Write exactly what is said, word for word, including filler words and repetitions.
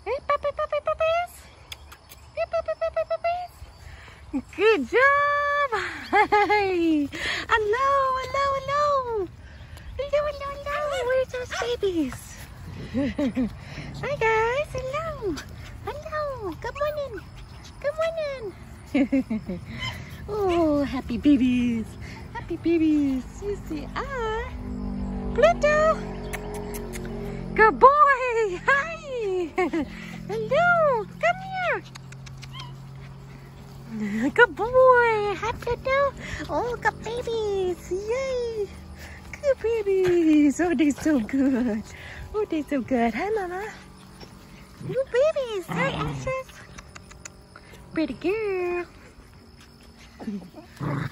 Hey, puppy, puppy, puppies. Hey, puppy, puppy, puppies. Good job. Hi. Hello, hello, hello. Hello, hello, hello. Where's those babies? Hi, guys. Hello. Hello. Good morning. Good morning. Oh, happy babies. Happy babies. You see, ah. Pluto. Good boy. Hi. Hello. Come here. Good boy. Hi, Pluto. Oh, good babies. Yay. Good babies. Oh, they're so good. Oh, they're so good. Hi, Mama. Good babies. Hi, Ashes. Pretty girl.